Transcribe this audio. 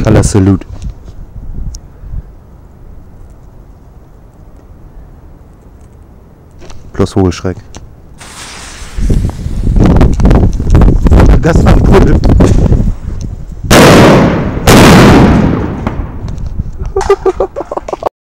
Color Salute. Plus Vogelschreck. Das war ein Tunnel.